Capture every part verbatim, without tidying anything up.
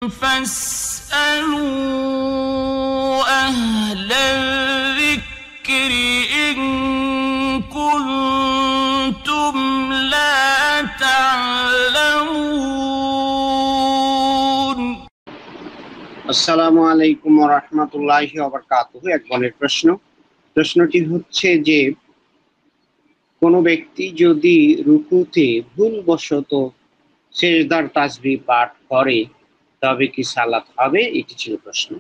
فاسألوا أهل الذكر إن كنتم لا تعلمون আসসালামু আলাইকুম ওয়া রাহমাতুল্লাহি ওয়া বারাকাতুহু। এক বোনের প্রশ্ন প্রশ্নটি হচ্ছে যে কোনো ব্যক্তি যদি রুকুতে ভুলবশত সিজদার তাসবিহ পাঠ করে তবে কি সালাত হবে? এটি ছিল প্রশ্ন।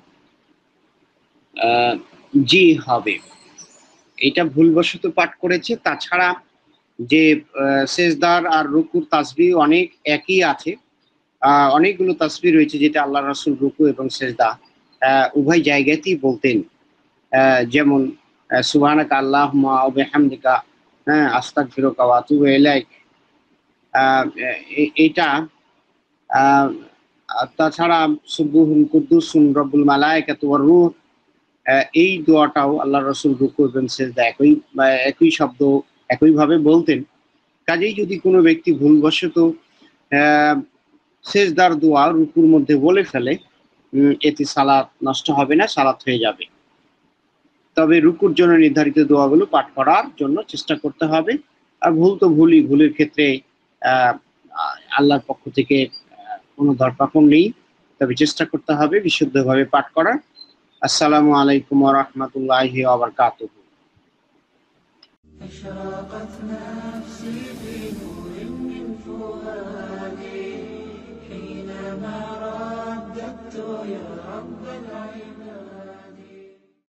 আহ জি, হবে। এটা ভুলবশত পাঠ করেছে। তাছাড়া যে সিজদার আর রুকুর তাসবিহ অনেক একই আছে। আহ অনেকগুলো তাসবিহ রয়েছে যেটা আল্লাহ রাসূল রুকু এবং সিজদা আহ উভয় জায়গাতেই বলতেন। আহ যেমন সুবহানাকা আল্লাহুম্মা ওয়া বিহামদিকা, হ্যাঁ, আস্তাগফিরুকা ওয়া আতুবু ইলাইক। আহ এটা আহ তাছাড়া সুবহুন কুদ্দুসুন রব্বুল মালায়েকাতু ওয়ার রূহ, এই দোয়াটাও আল্লাহ রাসূল রুকু এবং সিজদা একই একই শব্দ একইভাবে বলতেন। কাজেই যদি কোনো ব্যক্তি ভুলবশত আহ সিজদার দোয়া রুকুর মধ্যে বলে ফেলে, এতে সালাত নষ্ট হবে না, সালাত হয়ে যাবে। তবে রুকুর জন্য নির্ধারিত দোয়াগুলো পাঠ করার জন্য চেষ্টা করতে হবে। আর ভুল তো ভুলই, ভুলের ক্ষেত্রে আহ আল্লাহর পক্ষ থেকে কোনো ধরপাকড় নেই, তবে চেষ্টা করতে হবে বিশুদ্ধভাবে পাঠ করার। আসসালামু আলাইকুম ওয়া রাহমাতুল্লাহি ওয়া বারাকাতুহু। أشرقت نفسي بنور من فؤادي حينما رددت يا رب العباد.